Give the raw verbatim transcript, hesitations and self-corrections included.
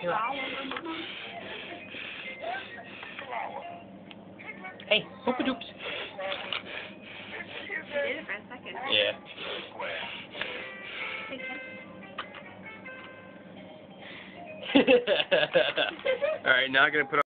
Here. Hey, poopa doops. You did it for a second. Yeah. Alright, now I'm gonna put